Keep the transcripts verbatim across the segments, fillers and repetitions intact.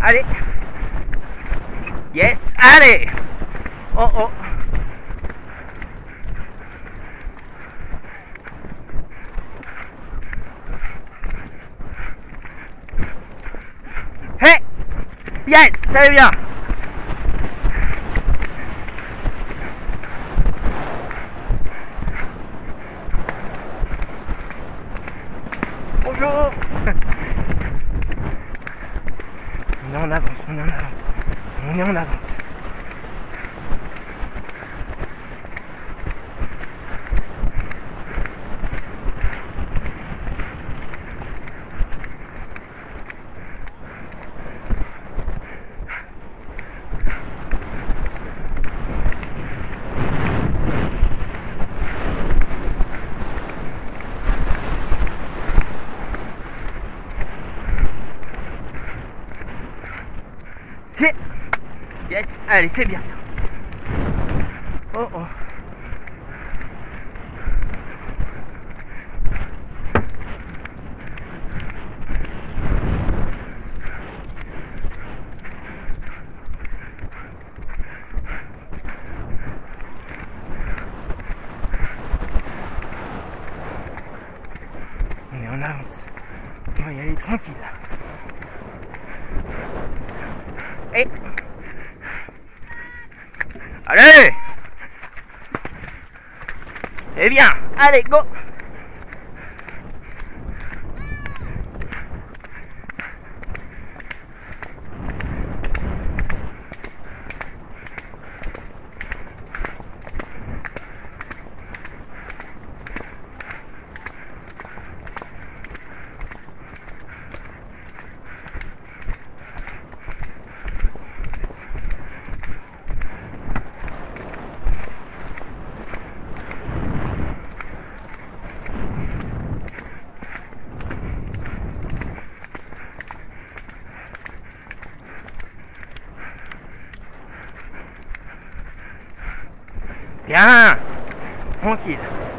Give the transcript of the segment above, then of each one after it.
Allez. Yes, allez. Oh oh. Hey. Yes, ça va bien. Bonjour. On est en avance, on est en avance. On est en avance. Yes, allez, c'est bien ça. Oh oh. On est en avance. On va y aller tranquille. Et allez, c'est bien, allez, go. Bien, tranquille.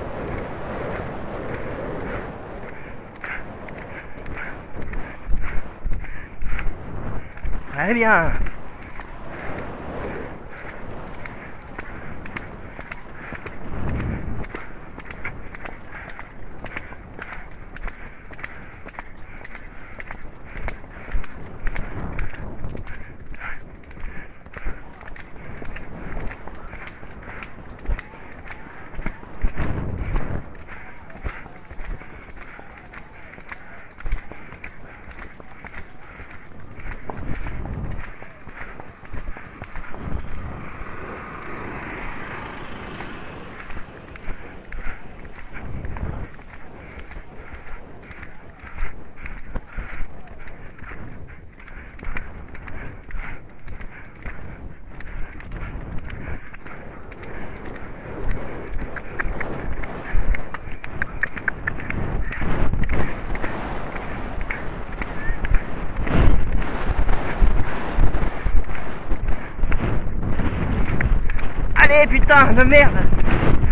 Très bien. Allez, putain de merde.